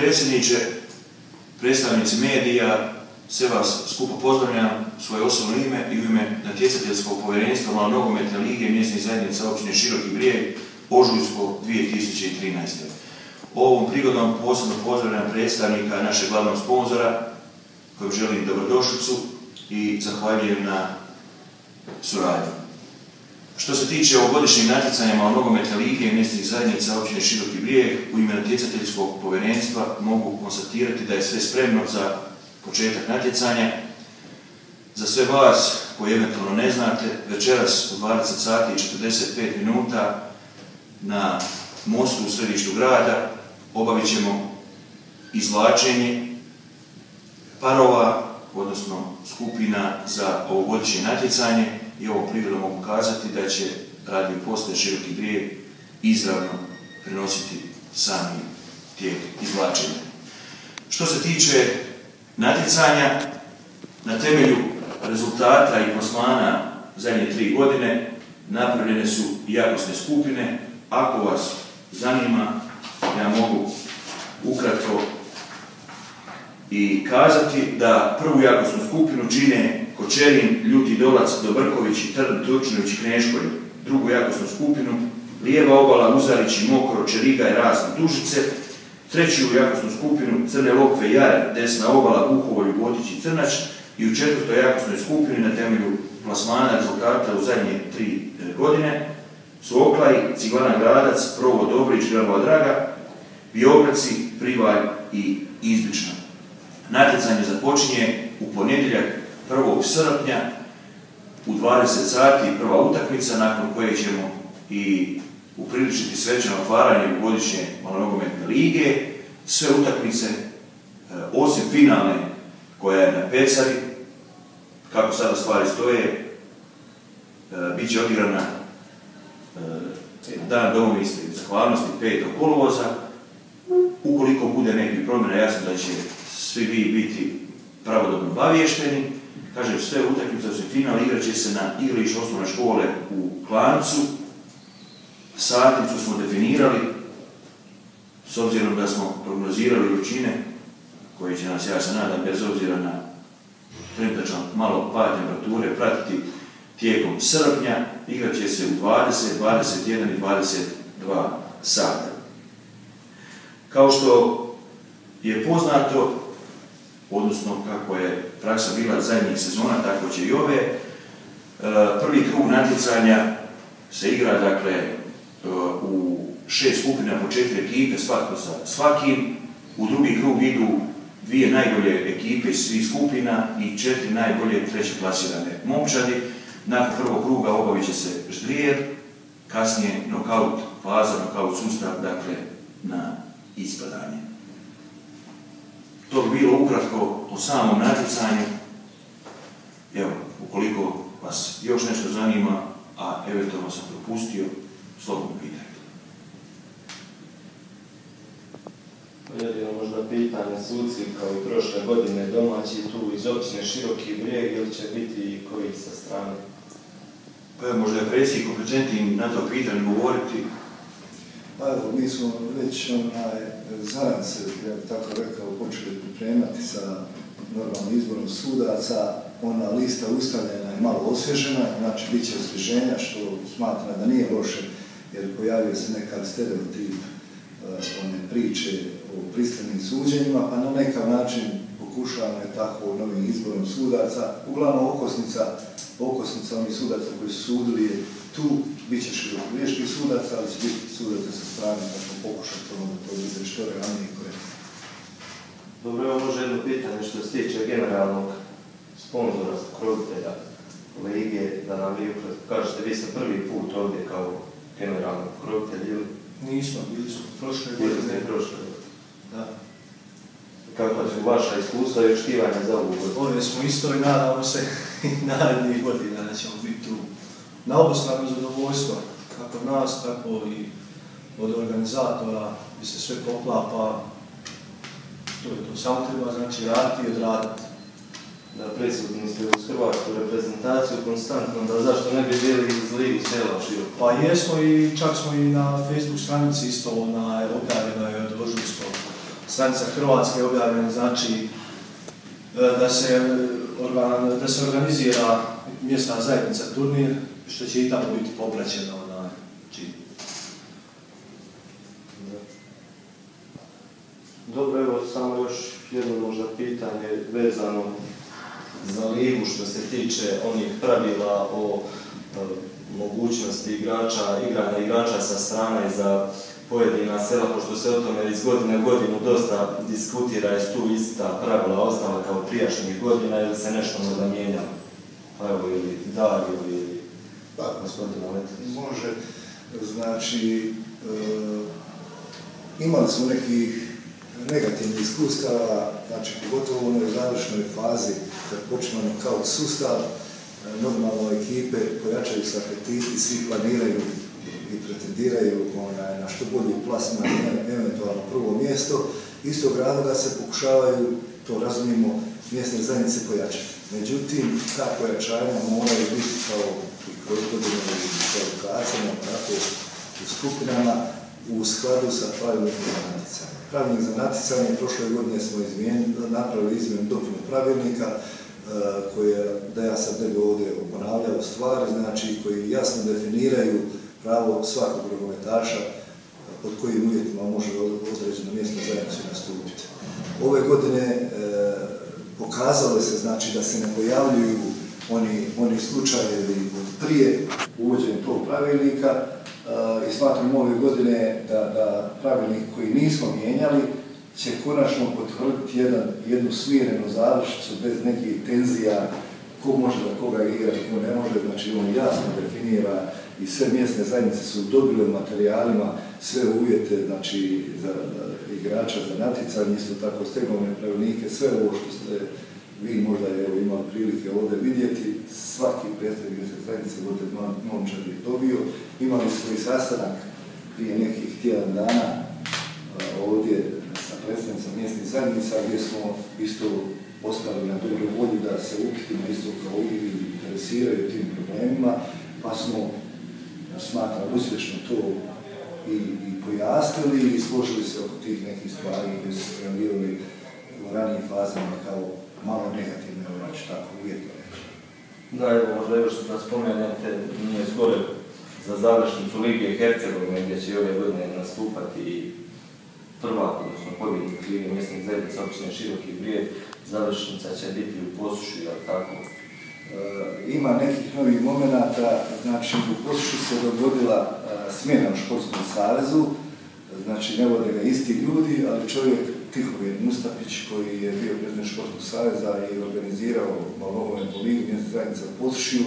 predsjedniče, predstavnici medija, sve vas skupo pozdravljam, svoje osobno ime i u ime natjecateljskog povjerenstva Malonogometne lige mjesnih zajednica općine Široki Brijeg, ožujsko 2013. Ovom prigodom posebno pozdravljam predstavnika našeg glavnog sponzora, kojem želim dobrodošlicu i zahvaljujem na suradnju. Što se tiče ovogodišnjeg natjecanja Malonogometne lige mjesnih zajednica općine Široki Brijeg, u ime natjecateljskog povjerenstva mogu konstatirati da je sve spremno za početak natjecanja. Za sve vas koji eventualno ne znate, večeras u 20 sati i 45 minuta na mostu u središtu grada obavit ćemo izvlačenje parova, odnosno skupina za ovogodišnje natjecanje i ovom prigodom mogu kazati da će radio postaja Široki Brijeg izravno prenositi sami tijek izvlačenja. Što se tiče natjecanja, na temelju rezultata i plasmana zadnje 3 godine napravljene su jakosne skupine. Ako vas zanima, ja mogu ukratko i kazati da prvu jakosnu skupinu čine Kočerin, Ljuti Dolac, Dobrković i Trn, Turčinović i Kneškolj. Drugu jakosnu skupinu lijeva obala, Uzarić i Mokro, Čerigaj, Rasno, Dužice. Treću jakosnu skupinu Crne Lokve, Jare, desna obala, Buhovo, Ljubotić i Crnač. I u četvrtoj jakosnoj skupini na temelju plasmana rezultata u zadnje 3 godine su Oklaj, Ciglana Gradac, Provo Dobrić, Grabova Draga, Biograci, Privalj i Izbična. Natjecanje započinje u ponedjeljak 1. srpnja u 20 sati prva utakmica, nakon koje ćemo i upriličiti svečano otvaranje godišnje Malonogometne lige. Sve utakmice, osim finalne koja je na Pecari, kako sada stvari stoje, bit će odigrana dan domovinske zahvalnosti 5. kolovoza. Ukoliko bude nekih promjena, jasno da će svi vi biti pravodobno obavješteni. Kažem, sve utakmice osim final igrat će se na igralištu osnovne škole u Klancu. Satnicu smo definirali, s obzirom da smo prognozirali vrućine, koje će nas, ja se nadam, bez obzira na trenutačno malo pad temperature, pratiti tijekom srpnja. Igrat će se u 20, 21 i 22 sata. Kao što je poznato, odnosno kako je praksa bila zadnjih sezona, tako će i ove. Prvi krug natjecanja se igra, dakle, u 6 skupina po 4 ekipe, svatko sa svakim. U drugi krug idu 2 najbolje ekipe iz svih skupina i 4 najbolje treće klasirane momčadi. Nakon prvog kruga obavit će se ždrijer, kasnije nokaut faza, nokaut sustav, dakle, na ispadanje. To bi bilo ukratko o samom natjecanju. Evo, ukoliko vas još nešto zanima, a eventualno sam propustio, slobodno pitajte. Jedino možda pitanje suci kao i prošle godine domaći tu iz općine Široki Brijeg, ili će biti i koji sa strane? Pa evo, možda je predsjednik kompetentni na to pitanje govoriti. Pa evo, mi smo već zaradno se, ja bih tako rekao, počeli pripremati sa normalnim izborom sudaca. Ona lista ustavljena je malo osvježena, znači bit će osvježenja, što smatra da nije loše, jer pojavio se nekad stereotip one priče o pristranim suđenjima, pa na nekav način pokušavamo je tako novim izborom sudaca. Uglavnom okosnica onih sudaca koji su sudili je tu, bit će širokobrijeških sudaca, ali će biti sudaca sa strane, pa smo pokušati da to bude što realnije i korektno. Dobro, evo može jedno pitanje što se tiče generalnog sponzora, pokrovitelja lige, da nam vi kažete, vi ste prvi put ovdje kao generalni pokrovitelj ili? Nismo, bili smo prošle godine. Da. Kako su vaša iskustva i očekivanja za ovu godinu? Ovdje smo isto i nadamo se i narednih godina da ćemo biti tu na obostrano zadovoljstvo, kako nas, tako i od organizatora, gdje se sve poklapa. To je to, samo treba znači raditi i odraditi. Da prisutni ste uz hrvatsku reprezentaciju konstantno, da zašto ne bi bili iz ligu sela Široko? Pa jesmo i čak smo i na Facebook stranici isto objavljeno je od ožujskog stranica Hrvatske objavljeno, znači da se organizira mjesna zajednica turnir, što će i tamo biti popraćeno na čin. Dobro, evo samo još jedno možda pitanje vezano za ligu što se tiče onih pravila o mogućnosti igranja igrača sa strane za pojedina sela, pošto se o tome iz godine u godinu dosta diskutira, je tu ista pravila ostala kao prijašnjih godina ili se nešto možda mijenja? Pa evo, ili Dario ili gospodin Aletis. Može, znači, imali smo nekih negativnih iskustava, znači pogotovo u onoj završnoj fazi kad počnemo kao sustav, normalno ekipe pojačaju se apetiti, svi planiraju i pretendiraju na što bolji plasman, eventualno prvo mjesto. Istog razloga se pokušavaju, to razumijemo, mjesne zajednice pojačati. Međutim, ta pojačanja moraju biti kao i kroz godine u kvalifikacijama, tako u skupinama, u skladu sa pravilnikom za natjecanje. Pravilnik za natjecanje prošle godine smo napravili izmjenu dopunu pravilnika, da ja sad ne bi ovdje ponavljao stvari, znači koji jasno definiraju pravo svakog nogometaša pod kojim uvjetima može određeno mjesno zajednicu nastupiti. Ove godine pokazalo se znači da se ne pojavljuju oni slučajevi od prije uvođenja tog pravilnika i smatram ove godine da pravilnik koji nismo mijenjali će konačno potvrditi jednu smirenu završnicu bez nekih tenzija ko može da koga igra i ko ne može, znači on jasno definira i sve mjesne zajednice su dobile u materijalima sve uvjete, znači za igrača, za natjecanje, isto tako stegovne pravilnike, sve ovo što ste vi možda imali prilike ovdje vidjeti, svaki predstavnik mjesne zajednice momčad je dobio. Imali smo i sastanak prije nekih tjedan dana ovdje sa predstavnicama mjesnih zajednica gdje smo isto ostali na dobru volju da se upitimo isto kao i interesiraju tim problemima, pa smo smatrali uspješno to i pojasnili i složili se oko tih nekih stvari gdje su se pojavljivali u ranijim fazama kao malo negativne, znači tako uvjetno reći. Da, evo možda još da spomenete, nije skoro za završnicu Lige Hercegovine gdje će ove godine nastupati i prvak, odnosno pobjednik Lige mjesnih zajednica općine Široki Brijeg, završnica će biti u Posušju, ali tako? Ima nekih novih momenata, znači u Posušju se dogodila smjena u Športskom savezu, znači ne vode ga isti ljudi, ali čovjek Tihovir Mustapić koji je bio predsjednik Športskog saveza i organizirao nogometnu ligu mjesne zajednice u Posušju,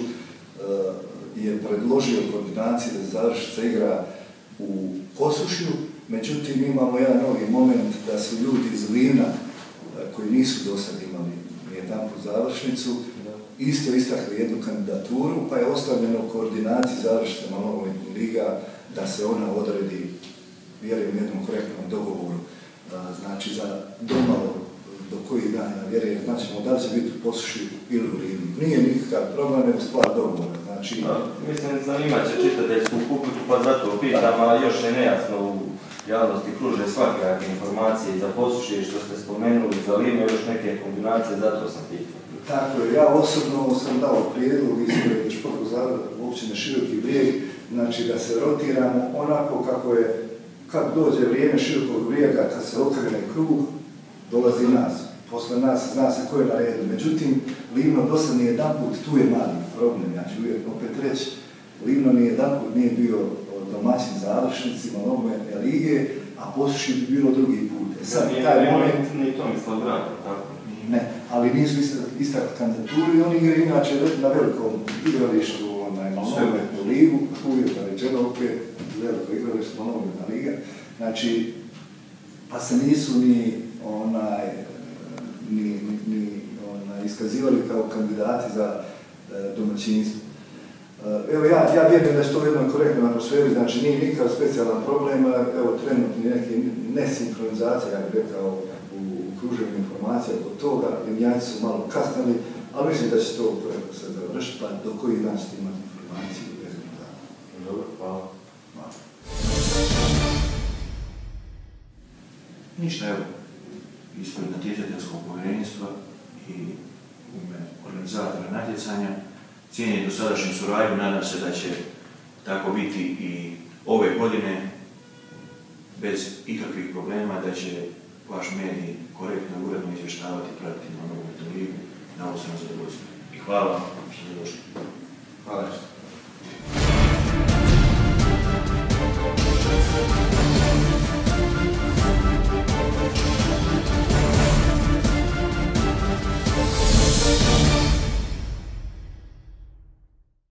je predložio koordinaciji da završnica igra u Posušju, međutim imamo jedan novi moment da su ljudi iz Livna koji nisu do sad imali nijedanput završnicu, isto istakli jednu kandidaturu, pa je ostavljeno koordinaciji završnicama nogometnih liga da se ona odredi, vjerujem, jednom korektnom dogovoru. Znači za domalo do koji dan, ja vjerujem, znači da li će biti u Posušju ili u Livnu. Nije nikakav problem, nego stvar dogovora. Znači, mislim, zanimat će čitateljsku publiku, pa zato pitam, ali još je nejasno u javnosti kruže svakakve informacije za Posušje što ste spomenuli, za Livnu, još neke kombinacije, zato sam pitao. Tako je, ja osobno sam dao prijedlog ispred Športskog zavoda općine Široki Brijeg, znači da se rotiramo onako kako dođe vrijeme Širokog Brijega, kad se okrene krug, dolazi nas. Posle nas zna se ko je na redu. Međutim, Livno dosad nije jedanput, tu je mali problem, ja ću uvijek opet reći, Livno nije jedanput nije bio domaćin završnicima nogometne lige, a Posušje bi bilo drugi put. Sad taj moment... Ni Tomislav Branko, tako? Ne, ali nisu istakli kandidaturu i oni igraju inače na velikom igralištu na nogometnu ligu, uvijek rečeno opet veliko igralište, nogometna liga. Znači, pa se nisu ni iskazivali kao kandidati za domaćinstvo. Evo ja vjerujem da su to u jednoj korektnoj atmosferi, znači nije nikakav specijalan problem, evo trenutni neki nesinkronizacija, ja bih rekao, u kruženju informacija oko toga, linijaci su malo kasnili, ali mislim da će to se završiti, pa do koji dan ćete imati informaciju vezano za. Dobro, hvala. Ništa, evo, ispred natjecateljskog povjerenstva i u ime organizatora natjecanja. Cijenim dosadašnju suradnju, nadam se da će tako biti i ove godine bez ikakvih problema, da će vaš medij korektno i uredno izvještavati i pratiti na nogometnu ligu. Na ovo sam zadovoljstvo. I hvala vam što ste došli. Hvala.